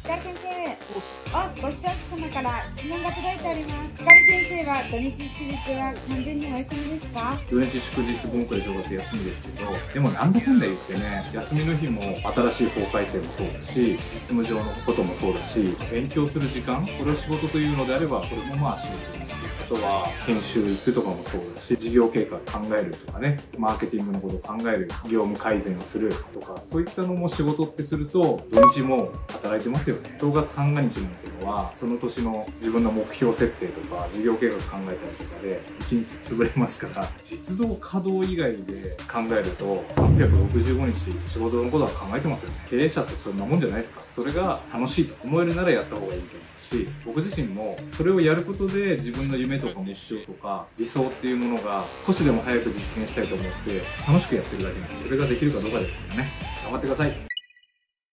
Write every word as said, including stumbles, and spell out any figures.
光先生、お、ご視聴様から質問が届いております。光先生は土日祝日は完全にお休みですか？ 土日祝日、盆暮れ正月休みですけど、でもなんだかんだ言ってね、休みの日も新しい法改正もそうだし、実務上のこともそうだし、勉強する時間、これを仕事というのであれば、これもまあ仕事だし、あとは研修行くとかもそうだし、事業計画考えるとかね、マーケティングのことを考える、業務改善をするとか、そういったのも仕事ってすると、土日も働いてますよね。正月三が日なんていうのは、その年の自分の目標設定とか、事業計画考えたりとかで、いちにち潰れますから、実動稼働以外で考えると、さんびゃくろくじゅうごにち仕事のことは考えてますよね。経営者ってそんなもんじゃないですか。それが楽しいと思えるならやった方がいいと思うし、僕自身もそれをやることで自分の夢とか目標とか理想っていうものが少しでも早く実現したいと思って楽しくやってるだけなんで、それができるかどうかですよね。頑張ってください。